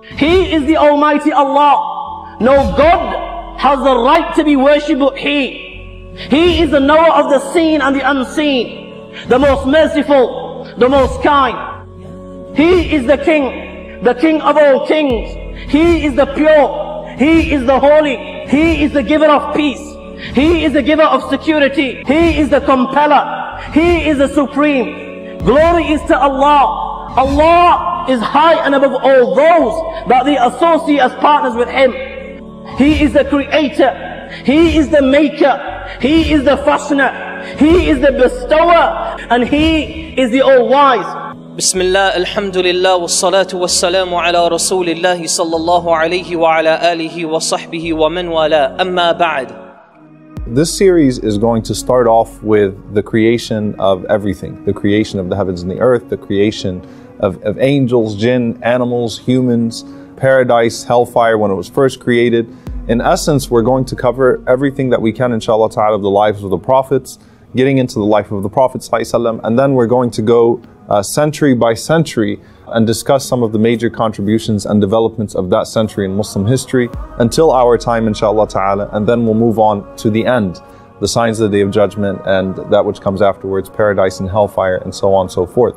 He is the Almighty Allah. No God has the right to be worshipped but He. He is the knower of the seen and the unseen, the most merciful, the most kind. He is the King of all kings. He is the pure. He is the holy. He is the giver of peace. He is the giver of security. He is the compeller. He is the supreme. Glory is to Allah. Allah is high and above all those that they associate as partners with Him. He is the creator. He is the maker. He is the fashioner. He is the bestower. And He is the all-wise. Bismillah, alhamdulillah, wassalatu wassalamu ala rasulillahi sallallahu alayhi wa ala alihi wa sahbihi wa man wala, amma ba'd. This series is going to start off with the creation of everything, the creation of the heavens and the earth, the creation of angels, jinn, animals, humans, paradise, hellfire when it was first created. In essence, we're going to cover everything that we can, inshallah ta'ala, of the lives of the prophets, getting into the life of the Prophet ﷺ, and then we're going to go century by century and discuss some of the major contributions and developments of that century in Muslim history until our time, inshallah ta'ala, and then we'll move on to the end, the signs of the Day of Judgment and that which comes afterwards, paradise and hellfire, and so on and so forth.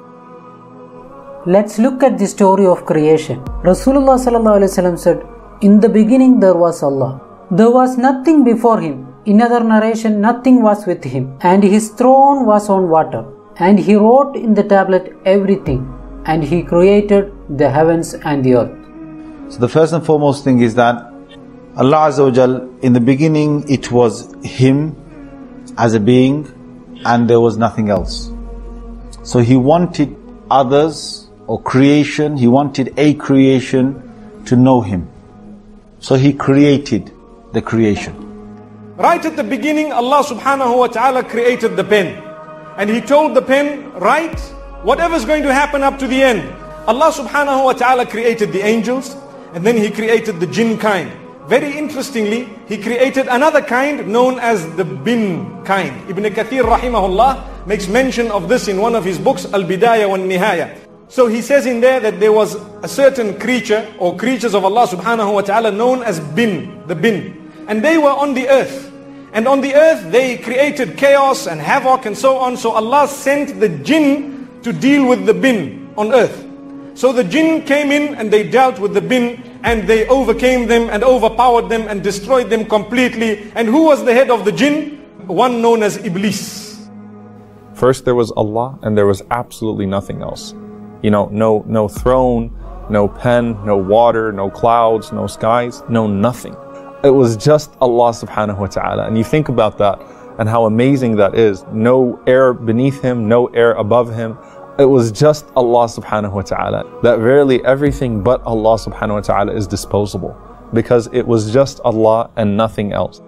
Let's look at the story of creation. Rasulullah ﷺ said, "In the beginning there was Allah. There was nothing before Him. In other narration, nothing was with Him. And His throne was on water. And He wrote in the tablet everything. And He created the heavens and the earth." So the first and foremost thing is that Allah Azza wa Jal, in the beginning it was Him as a being and there was nothing else. So He wanted others or creation, He wanted a creation to know Him. So He created the creation. Right at the beginning, Allah subhanahu wa ta'ala created the pen. And He told the pen, write whatever's going to happen up to the end. Allah subhanahu wa ta'ala created the angels, and then He created the jinn kind. Very interestingly, He created another kind known as the bin kind. Ibn Kathir rahimahullah makes mention of this in one of his books, Al-Bidayah wa Nihaya. So he says in there that there was a certain creature or creatures of Allah subhanahu wa ta'ala known as bin, the bin. And they were on the earth. And on the earth they created chaos and havoc and so on. So Allah sent the jinn to deal with the bin on earth. So the jinn came in and they dealt with the bin and they overcame them and overpowered them and destroyed them completely. And who was the head of the jinn? One known as Iblis. First there was Allah and there was absolutely nothing else. You know, no throne, no pen, no water, no clouds, no skies, no nothing. It was just Allah subhanahu wa ta'ala. And you think about that and how amazing that is. No air beneath Him, no air above Him. It was just Allah subhanahu wa ta'ala. That verily everything but Allah subhanahu wa ta'ala is disposable. Because it was just Allah and nothing else.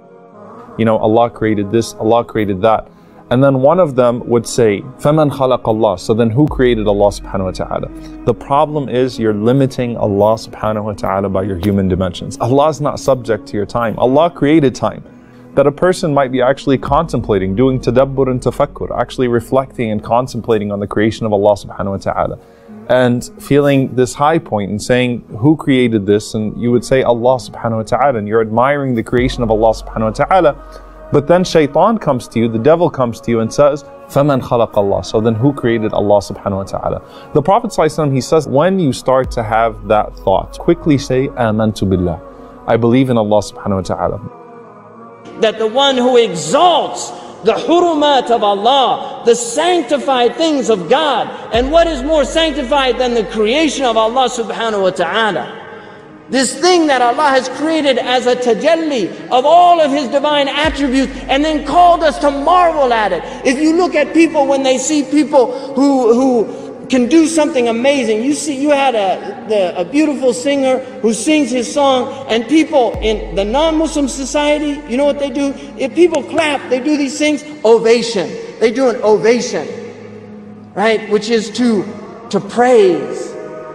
You know, Allah created this, Allah created that. And then one of them would say, فَمَنْ خَلَقَ اللَّهِ. So then who created Allah subhanahu wa ta'ala? The problem is you're limiting Allah subhanahu wa ta'ala by your human dimensions. Allah is not subject to your time. Allah created time. That a person might be actually contemplating, doing tadabbur and tafakkur, actually reflecting and contemplating on the creation of Allah subhanahu wa ta'ala. And feeling this high point and saying, who created this? And you would say Allah subhanahu wa ta'ala, and you're admiring the creation of Allah subhanahu wa ta'ala. But then shaitan comes to you, the devil comes to you and says, فَمَنْ خَلَقَ اللَّهِ. So then who created Allah subhanahu wa ta'ala? The Prophet ﷺ, he says, when you start to have that thought, quickly say, آمَنْتُ بِاللَّهِ. I believe in Allah subhanahu wa ta'ala. That the one who exalts the hurumat of Allah, the sanctified things of God, and what is more sanctified than the creation of Allah subhanahu wa ta'ala? This thing that Allah has created as a tajalli of all of His divine attributes and then called us to marvel at it. If you look at people, when they see people who can do something amazing, you had a beautiful singer who sings his song, and people in the non-Muslim society, you know what they do? If people clap, they do these things, ovation. They do an ovation, right? Which is to praise.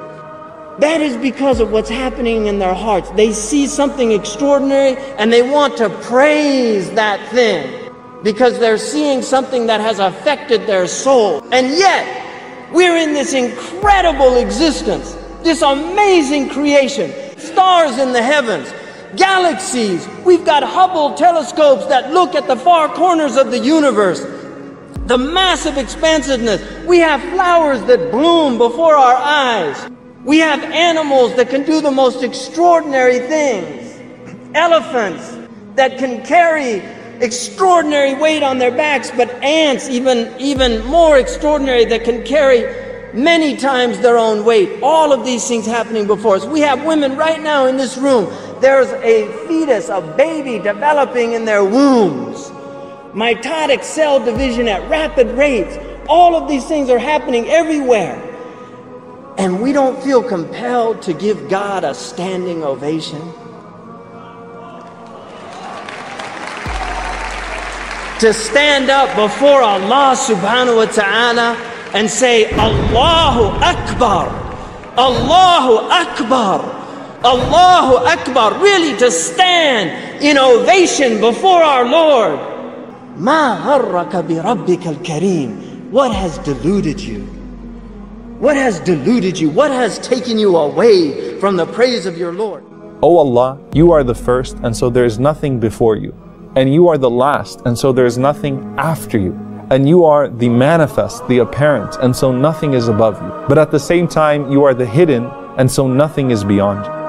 That is because of what's happening in their hearts. They see something extraordinary and they want to praise that thing because they're seeing something that has affected their soul. And yet, we're in this incredible existence This amazing creation, stars in the heavens, galaxies. We've got Hubble telescopes that look at the far corners of the universe. The massive expansiveness. We have flowers that bloom before our eyes. We have animals that can do the most extraordinary things. Elephants that can carry extraordinary weight on their backs, but ants even more extraordinary that can carry many times their own weight. All of these things happening before us. We have women right now in this room. There's a fetus, a baby developing in their wombs. Mitotic cell division at rapid rates. All of these things are happening everywhere. And we don't feel compelled to give God a standing ovation. To stand up before Allah subhanahu wa ta'ala and say, Allahu Akbar, Allahu Akbar, Allahu Akbar. Really to stand in ovation before our Lord. Ma gharraka bi rabbika al-kareem. What has deluded you? What has deluded you? What has taken you away from the praise of your Lord? O Allah, you are the first, and so there is nothing before you. And you are the last, and so there is nothing after you. And you are the manifest, the apparent, and so nothing is above you. But at the same time, you are the hidden, and so nothing is beyond you.